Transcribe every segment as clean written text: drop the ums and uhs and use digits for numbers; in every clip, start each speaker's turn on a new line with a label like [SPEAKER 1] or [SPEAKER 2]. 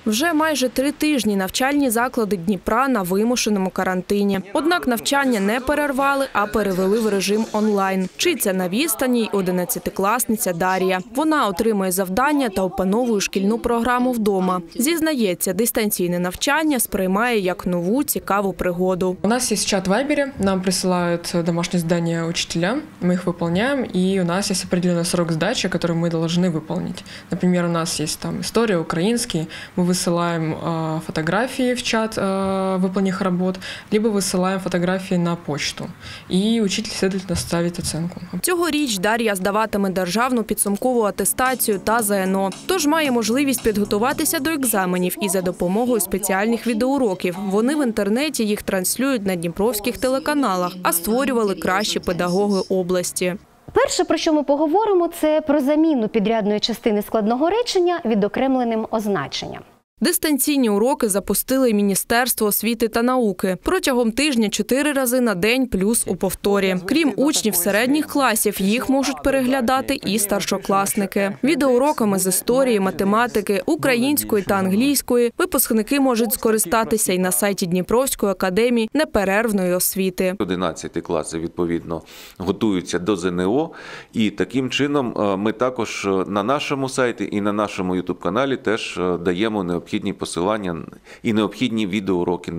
[SPEAKER 1] Вже майже 3 тижні навчальні заклади Дніпра на вимушеному карантині. Однак навчання не перервали, а перевели в режим онлайн. Вчиться на відстані й 11-класниця Дар'я. Вона отримує завдання та опановує шкільну програму вдома. Зізнається, дистанційне навчання сприймає як нову цікаву пригоду.
[SPEAKER 2] У нас є чат в Вайбере, нам присылают домашние задания учителя, мы их выполняем, и у нас есть определенный срок сдачи, который мы должны выполнить. Например, у нас есть там история, украинский, мы высылаем фотографии в чат выполненных работ, либо высылаем фотографии на почту, и учитель, следовательно, ставит оценку.
[SPEAKER 1] Цьогоріч Дар'я здаватиме державну підсумкову атестацію та ЗНО, тож має можливість підготуватися до екзаменів і за допомогою спеціальних відеоуроків. Вони в інтернеті їх транслюють на дніпровських телеканалах, а створювали кращі педагоги області.
[SPEAKER 3] Перше, про що ми поговоримо, це про заміну підрядної частини складного речення відокремленим означенням.
[SPEAKER 1] Дистанційні уроки запустили Міністерство освіти та науки. Протягом тижня 4 рази на день плюс у повторі. Крім учнів середніх класів, їх можуть переглядати і старшокласники. Відеоуроками з історії, математики, української та англійської випускники можуть скористатися і на сайті Дніпровської академії неперервної освіти.
[SPEAKER 4] 11 класи, відповідно, готуються до ЗНО. І таким чином ми також на нашому сайті і на нашому ютуб-каналі теж даємо необхідні посилання і необхідні відеоуроки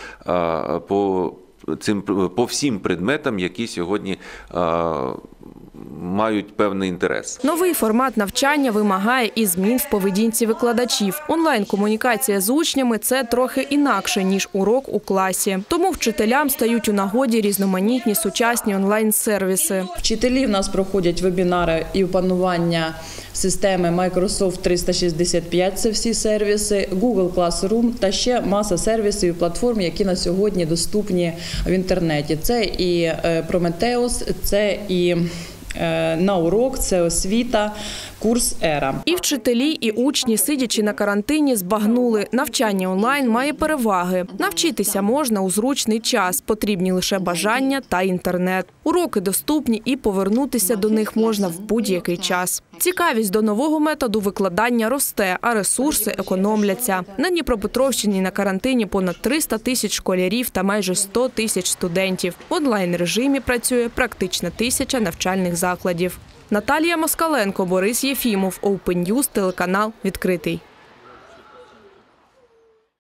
[SPEAKER 4] по всім предметам, які сьогодні мають певний інтерес.
[SPEAKER 1] Новий формат навчання вимагає і змін в поведінці викладачів. Онлайн-комунікація з учнями – це трохи інакше, ніж урок у класі. Тому вчителям стають у нагоді різноманітні сучасні онлайн-сервіси.
[SPEAKER 5] Вчителі в нас проходять вебінари і опанування системи Microsoft 365 – це всі сервіси, Google Classroom та ще маса сервісів і платформ, які на сьогодні доступні в інтернеті. Це і Prometheus, це і на урок, це освіта, курс «Ера».
[SPEAKER 1] І вчителі, і учні, сидячи на карантині, збагнули – навчання онлайн має переваги. Навчитися можна у зручний час, потрібні лише бажання та інтернет. Уроки доступні і повернутися до них можна в будь-який час. Цікавість до нового методу викладання росте, а ресурси економляться. На Дніпропетровщині на карантині понад 300 тисяч школярів та майже 100 тисяч студентів. В онлайн-режимі працює практично 1000 навчальних закладів. Наталія Москаленко, Борис Єфімов, Open News, телеканал «Відкритий».